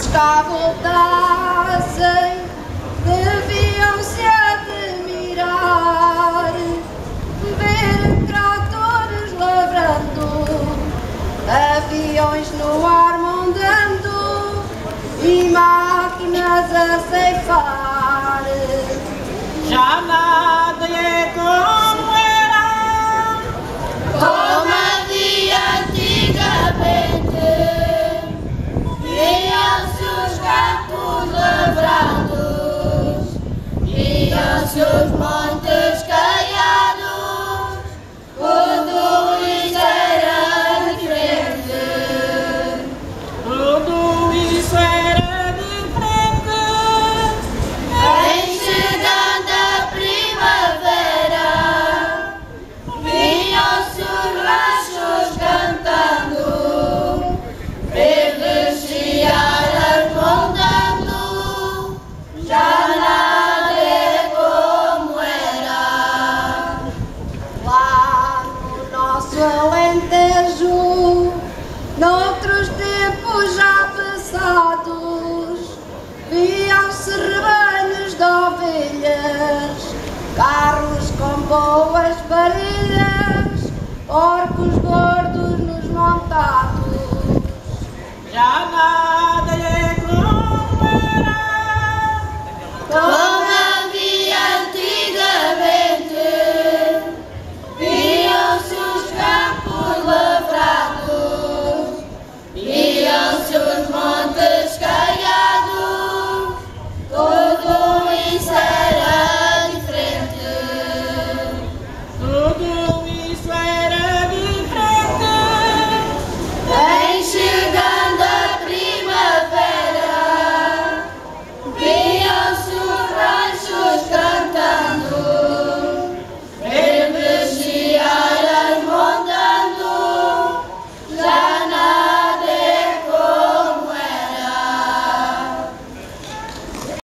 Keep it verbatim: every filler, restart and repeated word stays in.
cá voltassem, deviam-se admirar, ver tratores lavrando, aviões no ar mondando e máquinas a ceifar. Já nada é como era, como havia antigamente, viam-se os campos lavrados, viam-se os montes caiados, tudo isso era diferente. tudo isso era diferente. Em chegando a primavera, vinham-se os rachos cantando, verdes chiaras montando, já nada é como era. Lá no nosso Alentejo, noutros tempos já passados, viam-se rebanhos de ovelhas, carros com boas parelhas, porcos gordos nos montados. Já nada